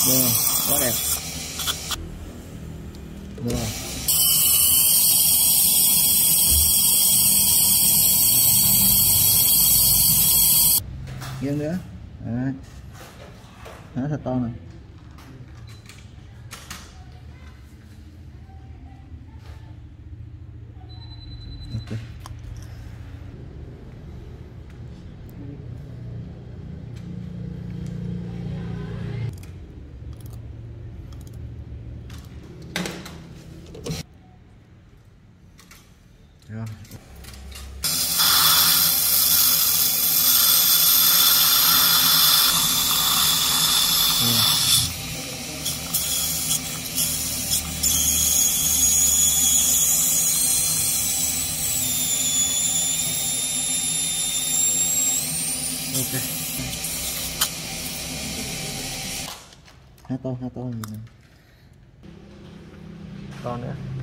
Rồi, quá đẹp. Rồi. Nghiêng nữa. Đấy. Nó thật to này. Ok. Rồi. Ok. Hát to gì này. To nữa.